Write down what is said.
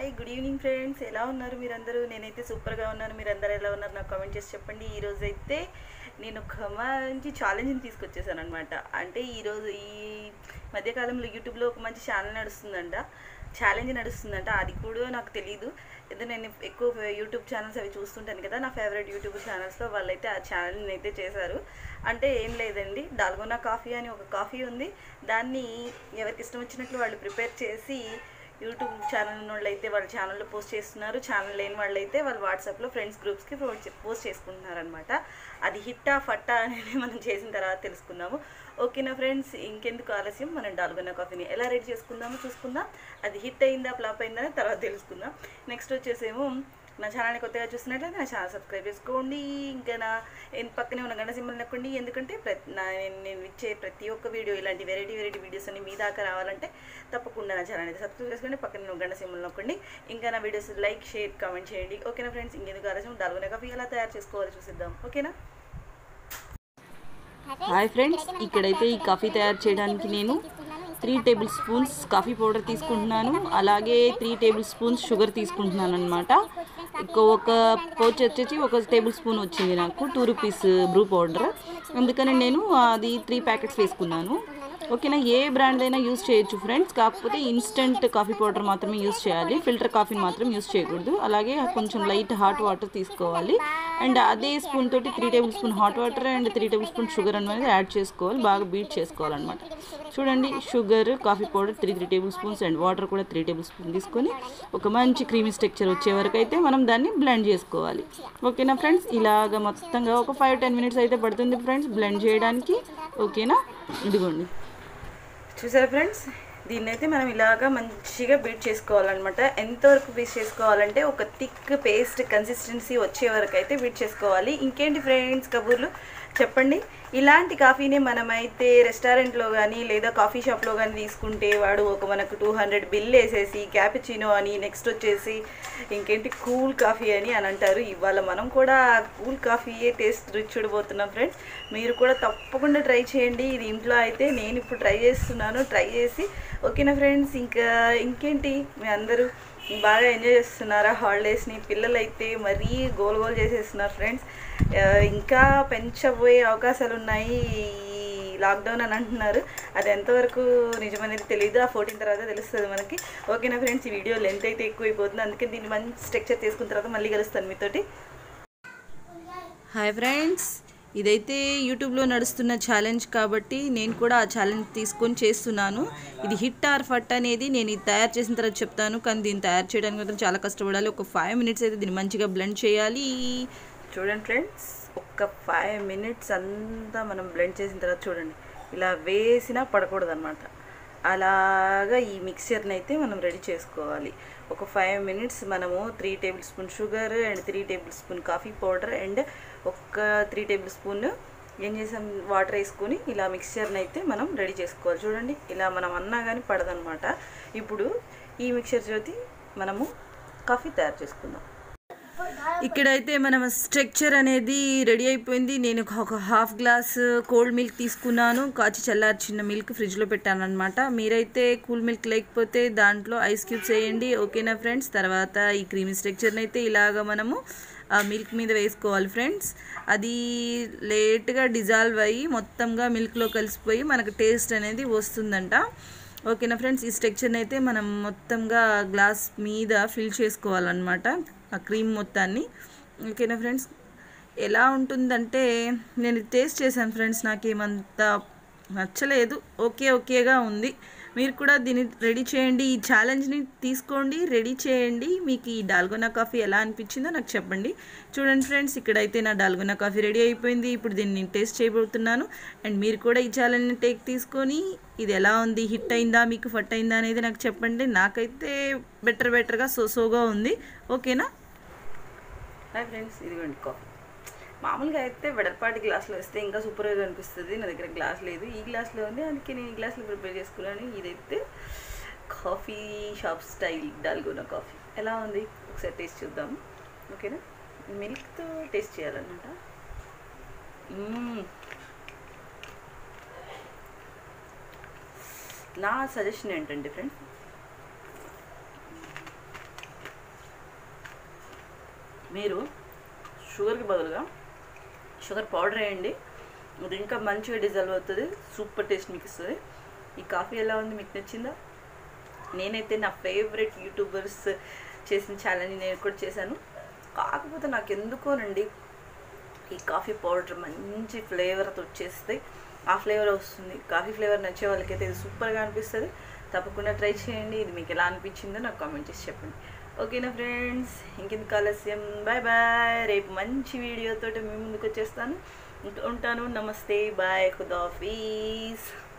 Hi good evening friends, ఎలా ఉన్నారు మీరందరూ? నేనైతే సూపర్గా ఉన్నాను. మీరందరూ ఎలా ఉన్నారు నాకు కామెంట్ చేసి చెప్పండి. ఈరోజు అయితే నేను ఒక మంచి ఛాలెంజ్ని తీసుకొచ్చేసాను అనమాట. అంటే ఈరోజు ఈ మధ్యకాలంలో యూట్యూబ్లో ఒక మంచి ఛాలెంజ్ నడుస్తుందంట. అది కూడా నాకు తెలీదు. అయితే నేను ఎక్కువ యూట్యూబ్ ఛానల్స్ అవి చూస్తుంటాను కదా, నా ఫేవరెట్ యూట్యూబ్ ఛానల్స్లో వాళ్ళైతే ఆ ఛాలెంజ్ని అయితే చేశారు. అంటే ఏం లేదండి, డాల్గోనా కాఫీ అని ఒక కాఫీ ఉంది. దాన్ని ఎవరికి ఇష్టం వచ్చినట్లు వాళ్ళు ప్రిపేర్ చేసి యూట్యూబ్ ఛానల్ ఉన్న వాళ్ళు అయితే వాళ్ళ ఛానల్లో పోస్ట్ చేస్తున్నారు. ఛానల్ లేని వాళ్ళు అయితే వాళ్ళు వాట్సాప్లో ఫ్రెండ్స్ గ్రూప్స్కి పోస్ట్ చేసుకుంటున్నారనమాట. అది హిట్టా ఫట్టా అనేది మనం చేసిన తర్వాత తెలుసుకుందాము. ఓకేనా ఫ్రెండ్స్, ఇంకెందుకు ఆలస్యం, మనం డాల్గోనా కాఫీని ఎలా రెడీ చేసుకుందామో చూసుకుందాం. అది హిట్ అయిందా ఫ్లాప్ అయిందా అని తర్వాత తెలుసుకుందాం. నెక్స్ట్ వచ్చేసేమో నా ఛానల్ని కొత్తగా చూస్తున్నట్లయితే నా ఛానల్ సబ్స్క్రైబ్ చేసుకోండి. ఇంకా నా పక్కనే ఉన్న గంట సింబల్ నొక్కండి. ఎందుకంటే నేను ఇచ్చే ప్రతి ఒక్క వీడియో ఇలాంటి వెరైటీ వీడియోస్ అన్ని మీ దాకా రావాలంటే తప్పకుండా నా ఛానల్ అయితే సబ్స్క్రైబ్ చేసుకోండి. పక్కన గంట సింబల్ నొక్కండి. ఇంకా నా వీడియోస్ లైక్ షేర్ కామెంట్ చేయండి. ఓకేనా ఫ్రెండ్స్, ఇంకెందుకు ఆలస్యం, డాల్గోనా కాఫీ ఎలా తయారు చేసుకోవాలో చూసిద్దాం. ఓకేనా? హాయ్ ఫ్రెండ్స్, ఇక్కడైతే ఈ కాఫీ తయారు చేయడానికి నేను 3 టేబుల్ స్పూన్స్ కాఫీ పౌడర్ తీసుకుంటున్నాను. అలాగే 3 టేబుల్ స్పూన్స్ షుగర్ తీసుకుంటున్నాను అనమాట. ఒక పౌచ్ వచ్చేసి 1 టేబుల్ స్పూన్ వచ్చింది నాకు, 2 రూపీస్ బ్రూ పౌడర్. అందుకని నేను అది 3 ప్యాకెట్స్ వేసుకున్నాను. ఓకేనా, ఏ బ్రాండ్ అయినా యూజ్ చేయొచ్చు ఫ్రెండ్స్, కాకపోతే ఇన్స్టెంట్ కాఫీ పౌడర్ మాత్రమే యూజ్ చేయాలి, ఫిల్టర్ కాఫీని మాత్రం యూజ్ చేయకూడదు. అలాగే కొంచెం లైట్ హాట్ వాటర్ తీసుకోవాలి. అండ్ అదే స్పూన్ తోటి 3 tablespoon hot water and 3 tablespoon sugar అనేది యాడ్ చేసుకోవాలి. బాగా బీట్ చేసుకోవాలన్నమాట. చూడండి, sugar, coffee powder 3 tablespoons and water కూడా 3 టేబుల్ స్పూన్ తీసుకొని ఒక మంచి క్రీమీ స్ట్రక్చర్ వచ్చే వరకు అయితే మనం దాన్ని బ్లెండ్ చేసుకోవాలి. ఓకేనా ఫ్రెండ్స్, ఇలాగ మొత్తంగా ఒక 5-10 మినిట్స్ అయితే పడుతుంది ఫ్రెండ్స్ బ్లెండ్ చేయడానికి. ఓకేనా, ఇదిగోండి చూసారా ఫ్రెండ్స్, దీన్ని అయితే మనం ఇలాగా మంచిగా బీట్ చేసుకోవాలన్నమాట. ఎంతవరకు బీట్ చేసుకోవాలంటే ఒక థిక్ పేస్ట్ కన్సిస్టెన్సీ వచ్చే వరకు అయితే బీట్ చేసుకోవాలి. ఇంకేంటి ఫ్రెండ్స్ కబుర్లు చెప్పండి. ఇలాంటి కాఫీని మనమైతే రెస్టారెంట్లో కానీ లేదా కాఫీ షాప్లో కానీ తీసుకుంటే వాడు మనకు 200 బిల్ వేసేసి క్యాపుచినో అని, నెక్స్ట్ వచ్చేసి ఇంకేంటి కూల్ కాఫీ అని అంటారు. ఇవాళ మనం కూడా కూల్ కాఫీయే టేస్ట్ రుచి చూడబోతున్నాం ఫ్రెండ్స్. మీరు కూడా తప్పకుండా ట్రై చేయండి. ఇది ఇంట్లో అయితే నేను ఇప్పుడు ట్రై చేస్తున్నాను. ట్రై చేసి ఓకేనా ఫ్రెండ్స్, ఇంకేంటి మీ అందరూ బాగా ఎంజాయ్ చేస్తున్నారా హాలిడేస్ని? పిల్లలు అయితే మరీ గోల్ చేసేస్తున్నారు ఫ్రెండ్స్. ఇంకా పెంచబోయే అవకాశాలు ఉన్నాయి ఈ లాక్డౌన్ అని అంటున్నారు. అది ఎంతవరకు నిజమనేది తెలియదు. ఆ 14 తర్వాత తెలుస్తుంది మనకి. ఓకేనా ఫ్రెండ్స్, ఈ వీడియో లెంత్ అయితే ఎక్కువైపోతుంది, అందుకే దీన్ని మంచి స్ట్రక్చర్ తీసుకున్న తర్వాత మళ్ళీ కలుస్తాను మీతోటి. హాయ్ ఫ్రెండ్స్, ఇదైతే యూట్యూబ్లో నడుస్తున్న ఛాలెంజ్ కాబట్టి నేను కూడా ఆ ఛాలెంజ్ తీసుకొని చేస్తున్నాను. ఇది హిట్ ఆర్ ఫట్ అనేది నేను ఇది తయారు చేసిన తర్వాత చెప్తాను, కానీ దీన్ని తయారు చేయడానికి మాత్రం చాలా కష్టపడాలి. ఒక 5 మినిట్స్ అయితే దీన్ని మంచిగా బ్లెండ్ చేయాలి. చూడండి ఫ్రెండ్స్, ఒక 5 మినిట్స్ అంతా మనం బ్లెండ్ చేసిన తర్వాత చూడండి, ఇలా వేసినా పడకూడదు అనమాట. అలాగా ఈ మిక్చర్ని అయితే మనం రెడీ చేసుకోవాలి. ఒక 5 మినిట్స్ మనము 3 tablespoon sugar and 3 tablespoon coffee powder and ఒక 3 టేబుల్ స్పూన్ ఏం చేసాం వాటర్ వేసుకొని ఇలా మిక్చర్ని అయితే మనం రెడీ చేసుకోవాలి. చూడండి, ఇలా మనం అన్నా కానీ పడదనమాట. ఇప్పుడు ఈ మిక్చర్ తోటి మనము కాఫీ తయారు చేసుకుందాం. ఇక్కడైతే మనం స్ట్రక్చర్ అనేది రెడీ అయిపోయింది. నేను ఒక హాఫ్ గ్లాస్ కోల్డ్ మిల్క్ తీసుకున్నాను, కాచి చల్లార్చిన మిల్క్ ఫ్రిడ్జ్లో పెట్టాను అనమాట. మీరైతే కూల్ మిల్క్ లేకపోతే దాంట్లో ఐస్ క్యూబ్స్ వేయండి. ఓకేనా ఫ్రెండ్స్, తర్వాత ఈ క్రీమీ స్ట్రక్చర్ని అయితే ఇలాగ మనము ఆ మిల్క్ మీద వేసుకోవాలి ఫ్రెండ్స్. అది లేట్గా డిజాల్వ్ అయ్యి మొత్తంగా మిల్క్లో కలిసిపోయి మనకు టేస్ట్ అనేది వస్తుందంట. ఓకేనా ఫ్రెండ్స్, ఈ స్ట్రక్చర్ని అయితే మనం మొత్తంగా గ్లాస్ మీద ఫిల్ చేసుకోవాలన్నమాట, ఆ క్రీమ్ మొత్తాన్ని. ఓకేనా ఫ్రెండ్స్, ఎలా ఉంటుందంటే నేను టేస్ట్ చేశాను ఫ్రెండ్స్, నాకేమంత నచ్చలేదు. ఓకేగా ఉంది. మీరు కూడా దీన్ని రెడీ చేయండి, ఈ ఛాలెంజ్ని తీసుకోండి, రెడీ చేయండి. మీకు ఈ డాల్గోనా కాఫీ ఎలా అనిపించిందో నాకు చెప్పండి. చూడండి ఫ్రెండ్స్, ఇక్కడైతే నా డాల్గోనా కాఫీ రెడీ అయిపోయింది. ఇప్పుడు దీన్ని టేస్ట్ చేయబోతున్నాను. అండ్ మీరు కూడా ఈ ఛాలెంజ్ని తీసుకొని ఇది ఎలా ఉంది, హిట్ అయిందా మీకు ఫట్ అయిందా అనేది నాకు చెప్పండి. నాకైతే బెటర్గా సోగా ఉంది. ఓకేనా? హాయ్ ఫ్రెండ్స్, ఇదిగోండి కాఫీ. మామూలుగా అయితే వెడల్పాటి గ్లాసులో వేస్తే ఇంకా సూపర్గా అనిపిస్తుంది. నా దగ్గర గ్లాస్ లేదు, ఈ గ్లాస్లో ఉంది, అందుకే నేను ఈ గ్లాస్లో ప్రిపేర్ చేసుకున్నాను. ఇదైతే coffee shop style dalgona coffee. ఎలా ఉంది ఒకసారి టేస్ట్ చూద్దాము. ఓకేనా, మిల్క్తో టేస్ట్ చేయాలన్నమాట. నా సజెషన్ ఏంటంటే ఫ్రెండ్స్, మీరు షుగర్కి బదులుగా షుగర్ పౌడర్ వేయండి, అది ఇంకా మంచిగా డిజాల్వ్ అవుతుంది, సూపర్ టేస్ట్ మీకు ఇస్తుంది. ఈ కాఫీ ఎలా ఉంది, మీకు నచ్చిందా? నేనైతే నా ఫేవరెట్ యూట్యూబర్స్ చేసిన ఛాలెంజ్ నేను కూడా చేశాను. కాకపోతే నాకు ఎందుకోనండి ఈ కాఫీ పౌడర్ మంచి ఫ్లేవర్తో వచ్చేస్తే ఆ ఫ్లేవర్ వస్తుంది. కాఫీ ఫ్లేవర్ నచ్చే వాళ్ళకైతే ఇది సూపర్గా అనిపిస్తుంది. తప్పకుండా ట్రై చేయండి. ఇది మీకు ఎలా అనిపించిందో నాకు కామెంట్ చేసి చెప్పండి. ఓకేనా ఫ్రెండ్స్, ఇంకెందుకు ఆలస్యం, బాయ్ బాయ్. రేపు మంచి వీడియోతో మీ ముందుకు వచ్చేస్తాను. ఉంటాను. నమస్తే, బాయ్, ఖుదాఫీజ్.